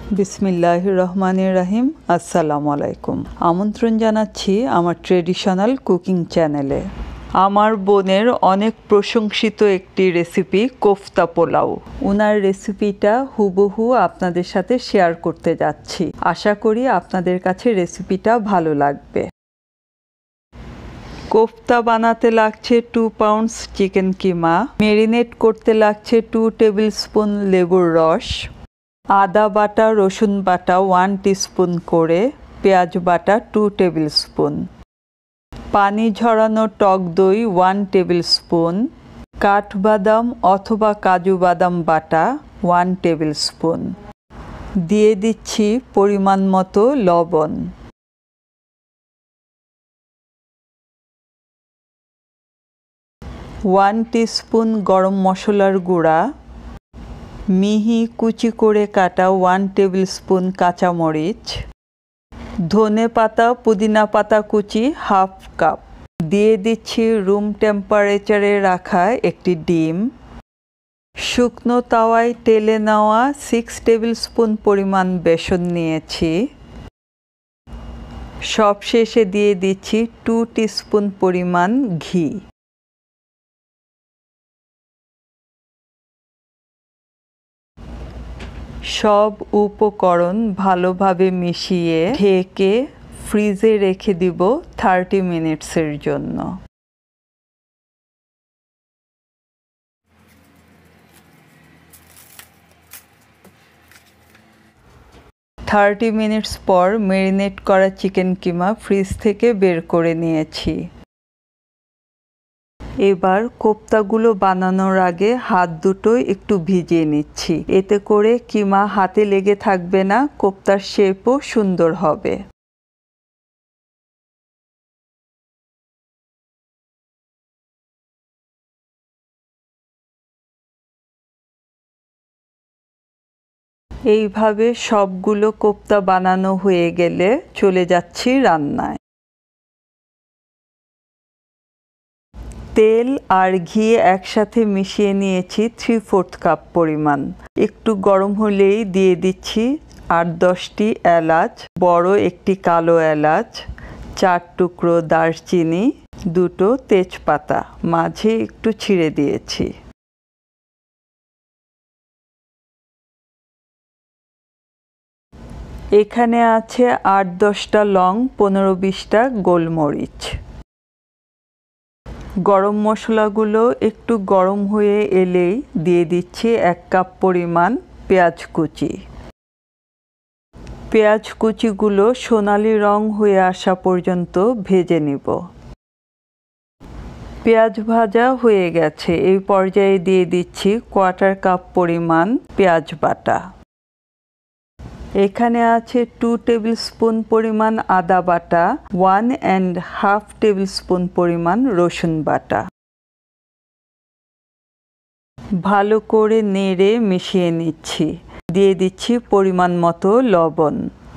বিসমিল্লাহির রহমানির রহিম। আসসালামু আলাইকুম। আমন্ত্রণ জানাচ্ছি আমার ট্রেডিশনাল কুকিং চ্যানেলে। আমার বোনের অনেক প্রশংসিত একটি রেসিপি কোফতা পোলাও। ওনার রেসিপিটা হুবহু আপনাদের সাথে শেয়ার করতে যাচ্ছি। আশা করি আপনাদের কাছে রেসিপিটা ভালো লাগবে। কোফতা বানাতে লাগছে 2 পাউন্ডস চিকেন কিমা, মেরিনেট করতে লাগছে 2 টেবিল স্পুন লেবুর রস, আদা বাটা রসুন বাটা 1 টিস্পুন করে, পেঁয়াজ বাটা 2 টেবিল স্পুন, পানি ঝরানো টক দই 1 টেবিল স্পুন, কাঠবাদাম অথবা কাজু বাদাম বাটা 1 টেবিল স্পুন। দিয়ে দিচ্ছি পরিমাণ মতো লবণ। ওয়ান টিস্পুন গরম মশলার গুঁড়া, মিহি কুচি করে কাটা 1 টেবিল স্পুন কাঁচামরিচ, ধনে পাতা পুদিনা পাতা কুচি 1/2 কাপ। দিয়ে দিচ্ছি রুম টেম্পারেচারে রাখা একটি ডিম, শুকনো তাওয়ায় তেলে নেওয়া 6 টেবিল স্পুন পরিমাণ বেসন নিয়েছি, সবশেষে দিয়ে দিচ্ছি 2 টিস্পুন পরিমাণ ঘি। সব উপকরণ ভালোভাবে মিশিয়ে ঢেকে ফ্রিজে রেখে দিব 30 মিনিটসের জন্য। থার্টি মিনিটস পর ম্যারিনেট করা চিকেন কিমা ফ্রিজ থেকে বের করে নিয়েছি। এবার কোফতাগুলো বানানোর আগে হাত দুটো একটু ভিজিয়ে নিচ্ছি। এতে করে কিমা হাতে লেগে থাকবে না, কোফতার শেপও সুন্দর হবে। এইভাবে সবগুলো কোফতা বানানো হয়ে গেলে চলে যাচ্ছি রান্নায়। তেল আর ঘি একসাথে মিশিয়ে নিয়েছি 3/4 কাপ পরিমাণ। একটু গরম হলেই দিয়ে দিচ্ছি 8-10টি এলাচ, বড় একটি কালো এলাচ, 4 টুকরো দারচিনি, 2টো তেজপাতা মাঝে একটু ছিঁড়ে দিয়েছি। এখানে আছে 8-10টা লং, 15-20টা গোলমরিচ। গরম মশলাগুলো একটু গরম হয়ে এলেই দিয়ে দিচ্ছি 1 কাপ পরিমাণ পেঁয়াজ কুচি। পেঁয়াজ কুচিগুলো সোনালি রং হয়ে আসা পর্যন্ত ভেজে নিব। পেঁয়াজ ভাজা হয়ে গেছে, এই পর্যায়ে দিয়ে দিচ্ছি 1/4 কাপ পরিমাণ পেঁয়াজ বাটা। এখানে আছে 2 টেবিল স্পুন পরিমাণ আদা বাটা, 1.5 টেবিল স্পুন পরিমাণ রসুন বাটা। ভালো করে নেড়ে মিশিয়ে নিচ্ছি। দিয়ে দিচ্ছি পরিমাণ মতো লবণ।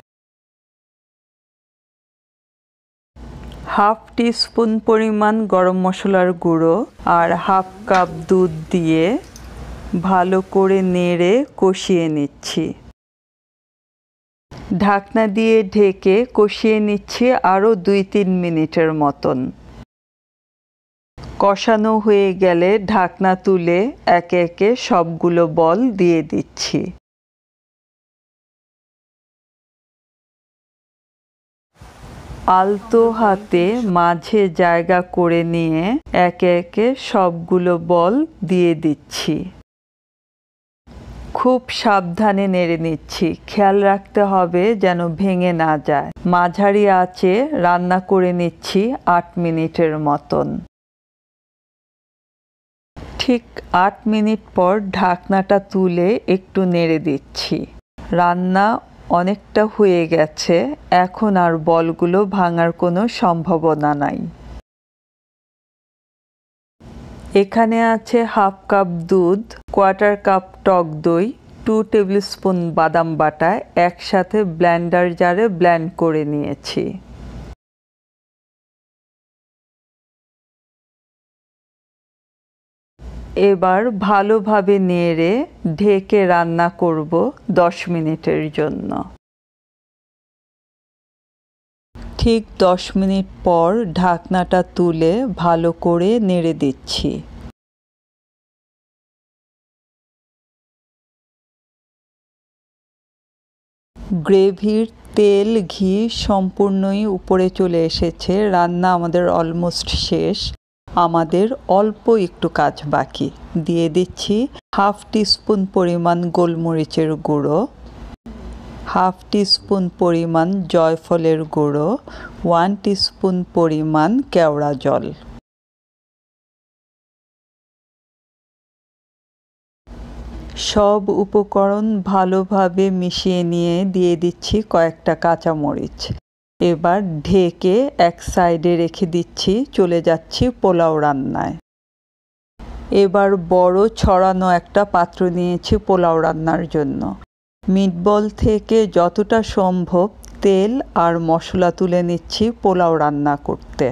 1/2 টিস্পুন পরিমাণ গরম মশলার গুঁড়ো আর 1/2 কাপ দুধ দিয়ে ভালো করে নেড়ে কষিয়ে নিচ্ছি। ঢাকনা দিয়ে ঢেকে কষিয়ে নিচ্ছি আরও 2-3 মিনিটের মতন। কষানো হয়ে গেলে ঢাকনা তুলে একে একে সবগুলো বল দিয়ে দিচ্ছি। আলতো হাতে মাঝে জায়গা করে নিয়ে একে একে সবগুলো বল দিয়ে দিচ্ছি। খুব সাবধানে নেড়ে নিচ্ছি, খেয়াল রাখতে হবে যেন ভেঙে না যায়। মাঝারি আঁচে রান্না করে নিচ্ছি 8 মিনিটের মতন। ঠিক 8 মিনিট পর ঢাকনাটা তুলে একটু নেড়ে দিচ্ছি। রান্না অনেকটা হয়ে গেছে, এখন আর বলগুলো ভাঙার কোনো সম্ভাবনা নাই। এখানে আছে 1/2 কাপ দুধ, 1/4 কাপ টক দই, 2 টেবিল স্পুন বাদাম বাটা একসাথে ব্লেন্ডার জারে ব্লেন্ড করে নিয়েছি। এবার ভালোভাবে নেড়ে ঢেকে রান্না করব 10 মিনিটের জন্য। ঠিক 10 মিনিট পর ঢাকনাটা তুলে ভালো করে নেড়ে দিচ্ছি। গ্রেভির তেল ঘি সম্পূর্ণই উপরে চলে এসেছে। রান্না আমাদের অলমোস্ট শেষ। আমাদের অল্প একটু কাজ বাকি। দিয়ে দিচ্ছি হাফ টিস্পুন পরিমাণ গোলমরিচের গুঁড়ো, হাফ টিস্পুন পরিমাণ জয়ফলের গুঁড়ো, 1 টিস্পুন পরিমাণ কেওড়া জল। সব উপকরণ ভালোভাবে মিশিয়ে নিয়ে দিয়ে দিচ্ছি কয়েকটা কাঁচামরিচ। এবার ঢেকে এক সাইডে রেখে দিচ্ছি, চলে যাচ্ছি পোলাও রান্নায়। এবার বড় ছড়ানো একটা পাত্র নিয়েছি পোলাও রান্নার জন্য। মিটবল থেকে যতটা সম্ভব তেল আর মশলা তুলে নিচ্ছি পোলাও রান্না করতে।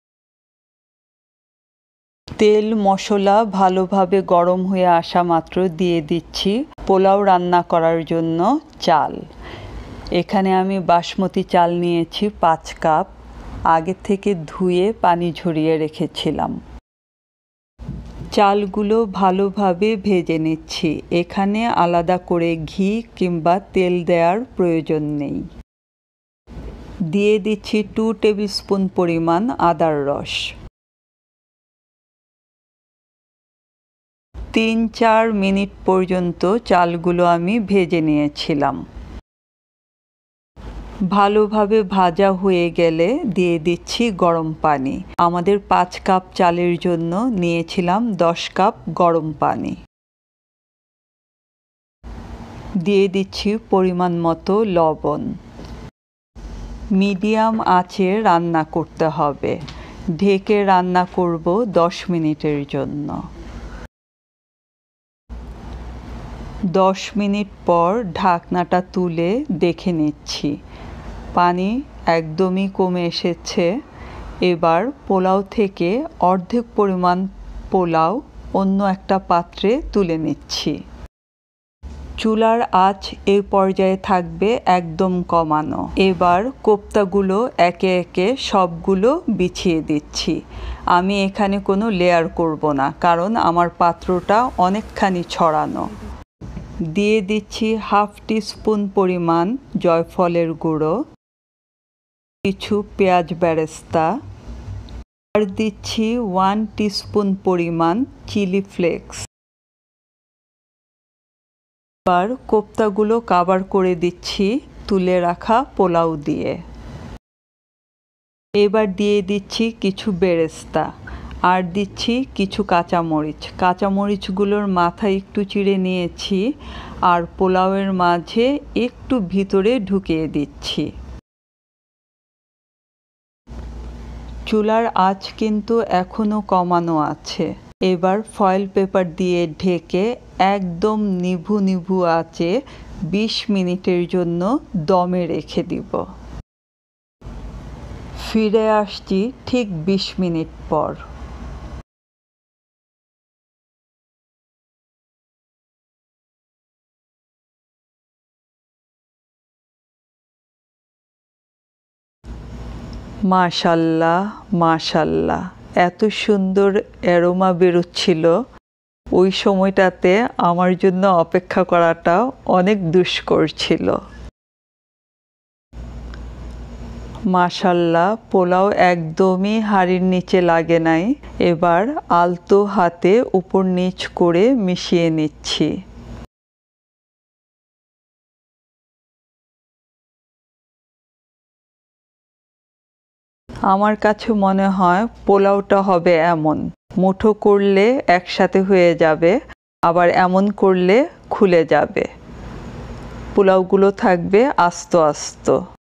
তেল মশলা ভালোভাবে গরম হয়ে আসা মাত্র দিয়ে দিচ্ছি পোলাও রান্না করার জন্য চাল। এখানে আমি বাসমতি চাল নিয়েছি 5 কাপ। আগে থেকে ধুয়ে পানি ঝরিয়ে রেখেছিলাম। চালগুলো ভালোভাবে ভেজে নিচ্ছি। এখানে আলাদা করে ঘি কিংবা তেল দেওয়ার প্রয়োজন নেই। দিয়ে দিচ্ছি 2 টেবিল স্পুন পরিমাণ আদার রস। 3-4 মিনিট পর্যন্ত চালগুলো আমি ভেজে নিয়েছিলাম। ভালোভাবে ভাজা হয়ে গেলে দিয়ে দিচ্ছি গরম পানি। আমাদের 5 কাপ চালের জন্য নিয়েছিলাম 10 কাপ গরম পানি। দিয়ে দিচ্ছি পরিমাণ মতো লবণ। মিডিয়াম আঁচে রান্না করতে হবে। ঢেকে রান্না করব 10 মিনিটের জন্য। 10 মিনিট পর ঢাকনাটা তুলে দেখে নিচ্ছি, পানি একদমই কমে এসেছে। এবার পোলাও থেকে অর্ধেক পরিমাণ পোলাও অন্য একটা পাত্রে তুলে নিচ্ছি। চুলার আঁচ এই পর্যায়ে থাকবে একদম কমানো। এবার কোপ্তাগুলো একে একে সবগুলো বিছিয়ে দিচ্ছি। আমি এখানে কোনো লেয়ার করব না, কারণ আমার পাত্রটা অনেকখানি ছড়ানো। দিয়ে দিচ্ছি হাফ টিস্পুন পরিমাণ জয়ফলের গুঁড়ো, কিছু পেঁয়াজ বেরেস্তা, আর দিচ্ছি 1 টিস্পুন পরিমাণ চিলি ফ্লেক্স। এবার কোপ্তাগুলো কভার করে দিচ্ছি তুলে রাখা পোলাও দিয়ে। এবার দিয়ে দিচ্ছি কিছু বেরেস্তা আর দিচ্ছি কিছু কাঁচামরিচ। কাঁচামরিচগুলোর মাথা একটু চিড়ে নিয়েছি আর পোলাওয়ের মাঝে একটু ভিতরে ঢুকিয়ে দিচ্ছি। চুলার আঁচ কিন্তু এখনো কমানো আছে। এবার ফয়েল পেপার দিয়ে ঢেকে একদম নিভু নিভু আঁচে 20 মিনিটের জন্য দমে রেখে দিব। ফিরে আসছি ঠিক 20 মিনিট পর। মাশাল্লাহ মাশাল্লাহ, এত সুন্দর অ্যারোমা বেরোচ্ছিল। ওই সময়টাতে আমার জন্য অপেক্ষা করাটা অনেক দুষ্কর ছিল। মাশাল্লাহ, পোলাও একদমই হাঁড়ির নিচে লাগে নাই। এবার আলতো হাতে উপর নিচ করে মিশিয়ে নিচ্ছি। আমার কাছে মনে হয় পোলাওটা হবে এমন, মুঠো করলে একসাথে হয়ে যাবে, আবার এমন করলে খুলে যাবে। পোলাওগুলো থাকবে আস্ত আস্ত।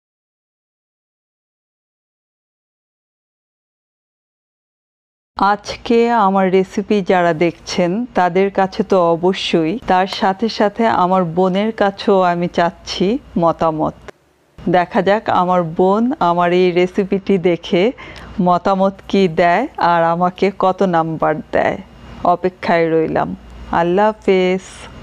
আজকে আমার রেসিপি যারা দেখছেন তাদের কাছে তো অবশ্যই, তার সাথে সাথে আমার বোনের কাছেও আমি চাচ্ছি মতামত। দেখা যাক আমার বোন আমার এই রেসিপিটি দেখে মতামত কি দেয় আর আমাকে কত নাম্বার দেয়। অপেক্ষায় রইলাম। আল্লাহ হাফেজ।